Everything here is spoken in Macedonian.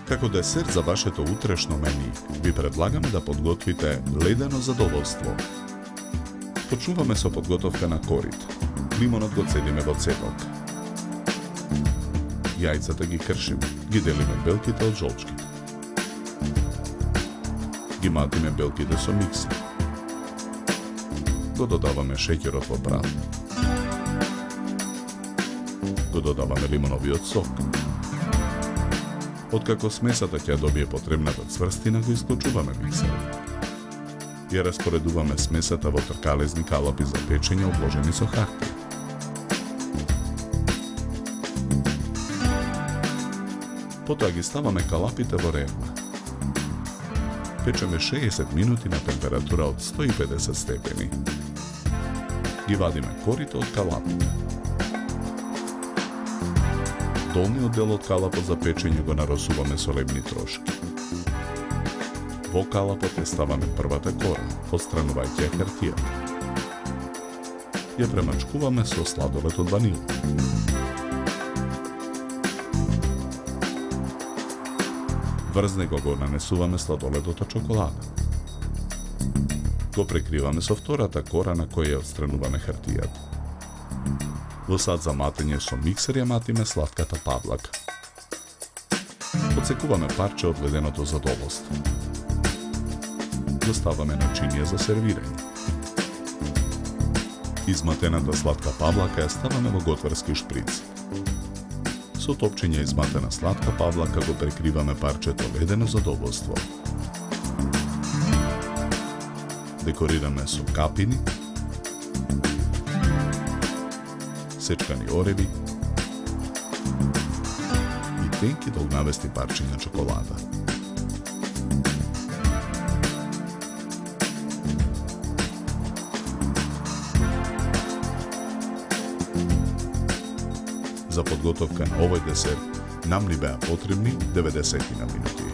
Како десерт за вашето утрешно мени, ви предлагаме да подготвите ледено задоволство. Почнуваме со подготовка на корит. Лимонот го цедиме во цедок. Јајцата ги кршиме, ги делиме белките од жолчките. Ги матиме белките со миксер. Го додаваме шеќерот во прав. Го додаваме лимоновиот сок. Откако смесата ќе добие потребната цврстина, го исклучуваме миксерот. Ја распоредуваме смесата во тркалезни калапи за печење обложени со хартија. Потоа ги ставаме калапите во ревна. Печеме 60 минути на температура од 150 степени. Ги вадиме корите од калапите. Долниот дел од калапот за печење го наросуваме со лебни трошки. Во калапот ја ставаме првата кора, отстранувајќи ја хартијата. Ја премачкуваме со сладолед од ванила. Врз него го нанесуваме сладоледот од чоколада. Го прекриваме со втората кора на која ја отстрануваме хартијата. Во сад за матење со миксер ја матиме сладката павлака. Одсекуваме парче од леденото задоволство. Го ставаме на чинија за сервирање. Изматената сладка павлака ја ставаме во готварски шприц. Со топчење изматена сладка павлака го прекриваме парчето ледено задоволство. Декорираме со капини, сечкани ореви и тенки долгнавести парчиња чоколада. За подготовка на овој десерт нам ни беа потребни 90 минути.